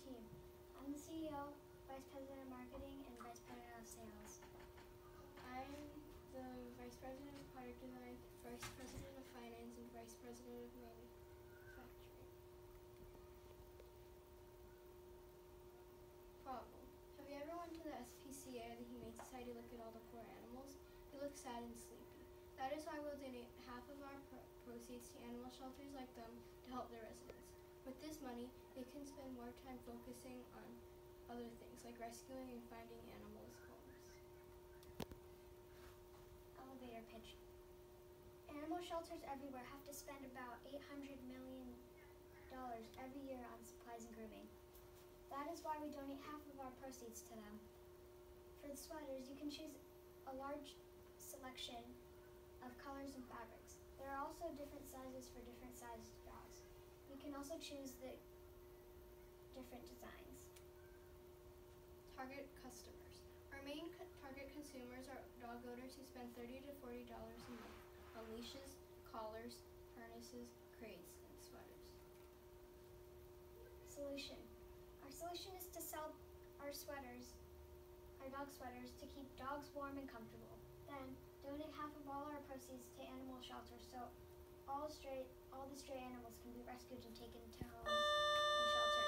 team. I'm the CEO, Vice President of Marketing, and Vice President of Sales. I'm the Vice President of Product Design, Vice President of Finance, and Vice President of Manufacturing. Problem. Have you ever went to the SPCA, the Humane Society, to look at all the poor animals? They look sad and sleepy. That is why we'll donate half of our proceeds to animal shelters like them to help their residents. With this money, they can spend more time focusing on other things like rescuing and finding animals' homes. Elevator pitch. Animal shelters everywhere have to spend about $800 million every year on supplies and grooming. That is why we donate half of our proceeds to them. For the sweaters, you can choose a large selection of colors and fabrics. There are also different sizes for different sized dogs. You can also choose the different designs. Target customers. Our main target consumers are dog owners who spend $30 to $40 a month on leashes, collars, harnesses, crates, and sweaters. Solution. Our solution is to sell our dog sweaters, to keep dogs warm and comfortable. Then donate half of all our proceeds to animal shelters so all the stray animals can be rescued and taken to homes and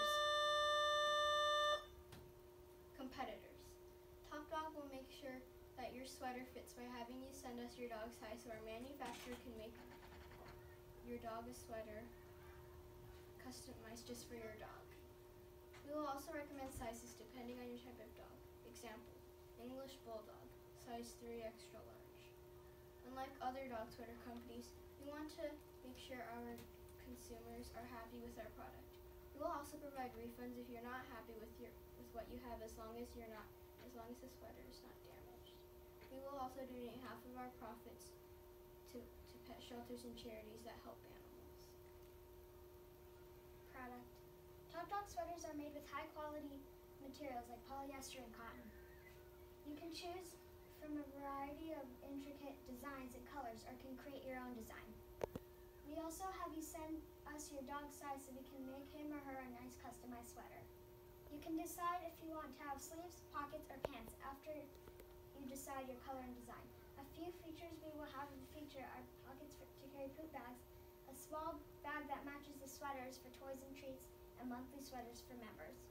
shelters. Competitors. Top Dog will make sure that your sweater fits by having you send us your dog size so our manufacturer can make your dog a sweater customized just for your dog. We will also recommend sizes depending on your type of dog. Example, English Bulldog, size 3 extra large. Unlike other dog sweater companies, we want to make sure our consumers are happy with our product. We will also provide refunds if you're not happy with what you have as long as the sweater is not damaged. We will also donate half of our profits to pet shelters and charities that help animals. Product. Top Dog sweaters are made with high quality materials like polyester and cotton. You can choose from a variety of intricate designs and colors or can create your own design. We also have you send us your dog's size so we can make him or her a nice customized sweater. You can decide if you want to have sleeves, pockets, or pants after you decide your color and design. A few features we will have in the future are pockets to carry poop bags, a small bag that matches the sweaters for toys and treats, and monthly sweaters for members.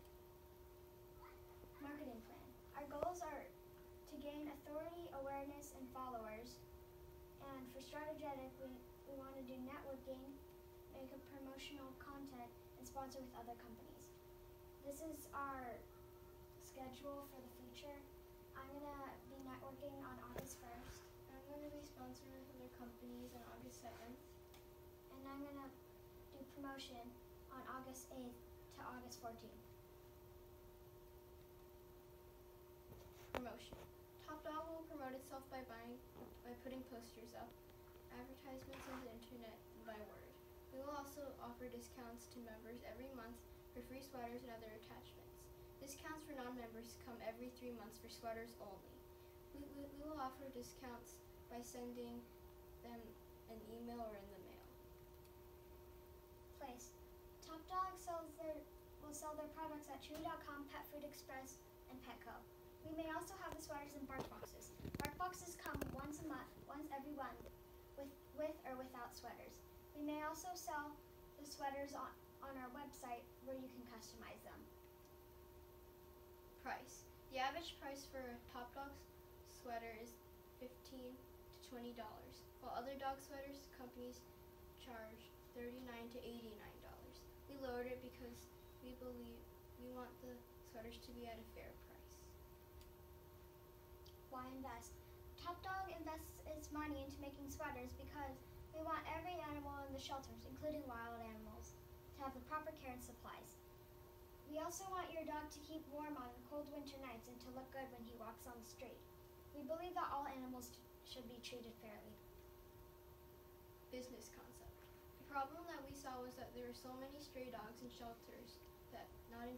Marketing plan. Our goals are to gain authority, awareness, and followers. And for strategic, we want to do networking, make a promotional content, and sponsor with other companies. This is our schedule for the future. I'm going to be networking on August 1st. I'm going to be sponsoring with other companies on August 7th. And I'm going to do promotion on August 8th to August 14th. Promotion. Top Dog will promote itself by putting posters up, advertisements on the internet, and by word. We will also offer discounts to members every month for free sweaters and other attachments. Discounts for non-members come every 3 months for sweaters only. We will offer discounts by sending them an email or in the mail. Place. Top Dog will sell their products at Chewy.com, Pet Food Express, and Petco. We may also have the sweaters in bark boxes. Bark boxes come once every month, with or without sweaters. We may also sell the sweaters on our website where you can customize them. Price. The average price for a Top Dog sweater is $15 to $20, while other dog sweaters companies charge $39 to $89. We lowered it because we want the sweaters to be at a fair price. Why invest? Top Dog invests its money into making sweaters because we want every animal in the shelters, including wild animals, to have the proper care and supplies. We also want your dog to keep warm on cold winter nights and to look good when he walks on the street. We believe that all animals should be treated fairly. Business concept. The problem that we saw was that there were so many stray dogs in shelters that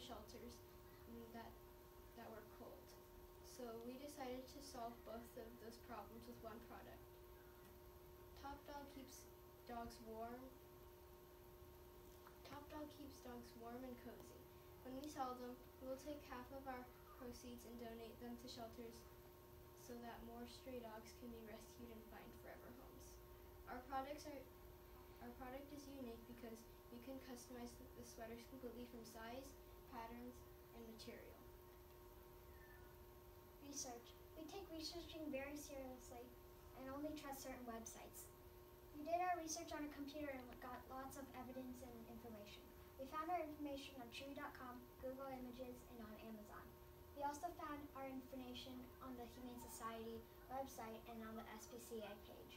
were cold. So we decided to solve both of those problems with one product. Top Dog keeps dogs warm and cozy. When we sell them, we will take half of our proceeds and donate them to shelters so that more stray dogs can be rescued and find forever homes. Our product is unique because you can customize the sweaters completely from size, patterns, and material. Research. We take researching very seriously and only trust certain websites. We did our research on a computer and got lots of evidence and information. We found our information on Chewy.com, Google Images, and on Amazon. We also found our information on the Humane Society website and on the SPCA page.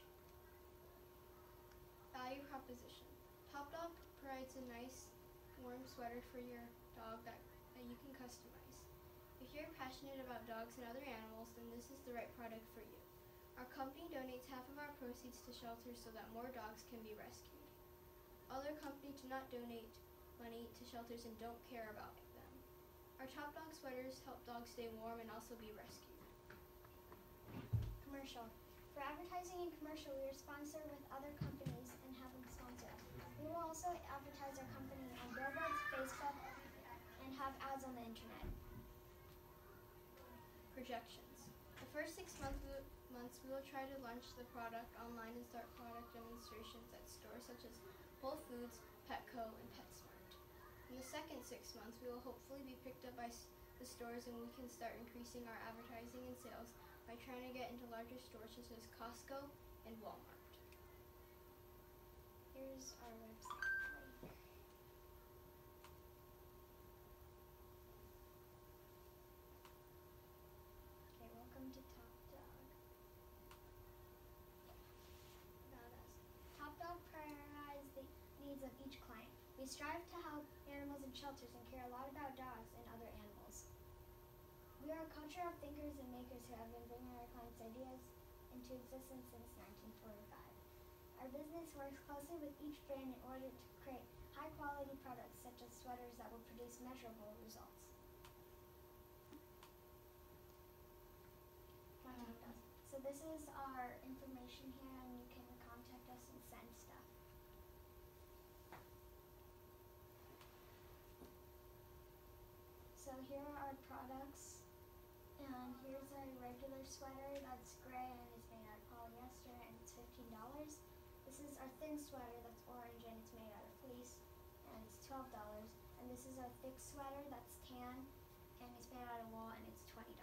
Value proposition. Top Dog provides a nice, warm sweater for your dog that you can customize. If you're passionate about dogs and other animals, then this is the right product for you. Our company donates half of our proceeds to shelters so that more dogs can be rescued. Other companies do not donate money to shelters and don't care about them. Our Top Dog sweaters help dogs stay warm and also be rescued. Commercial. For advertising and commercial, we are sponsored with other companies and have them sponsor us. We will also advertise our company on billboards, Facebook, and have ads on the internet. Projections. The first 6 months we will try to launch the product online and start product demonstrations at stores such as Whole Foods, Petco, and PetSmart. In the second 6 months, we will hopefully be picked up by the stores and we can start increasing our advertising and sales by trying to get into larger stores such as Costco and Walmart. Here's our website link. Okay, welcome to Top Dog. About us. Top Dog prioritizes the needs of each client. We strive to help animals in shelters and care a lot about dogs and other animals. We are a culture of thinkers and makers who have been bringing our clients' ideas into existence since 1945. Our business works closely with each brand in order to create high-quality products such as sweaters that will produce measurable results. Contact us. So this is our information here, and you can contact us and send stuff. So here are our products, and here's our regular sweater that's gray and is made out of polyester, and it's $15. This is our thin sweater that's orange and it's made out of fleece, and it's $12. And this is our thick sweater that's tan and it's made out of wool, and it's $20.